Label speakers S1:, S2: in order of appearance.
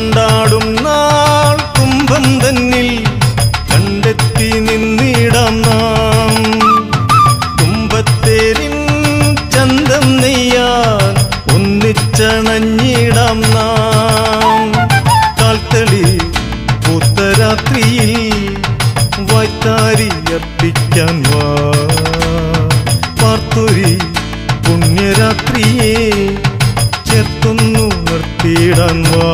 S1: കൊണ്ടാടും നാൾ കുംഭം തന്നിൽ കണ്ടെത്തി നിന്നിടാം നാം. കുംഭത്തേരിൻ ചന്തം നെയ്യാൻ ഒന്നിച്ചണഞ്ഞിടാം നാം. കാൽത്തളി പൂത്തരാത്രിയിൽ വായ്ത്താരി അർപ്പിക്കാൻ വാ. പാർത്തൊരി പുണ്യരാത്രിയെ ചേർത്തൊന്നു നിർത്തിയിടാൻ വാ.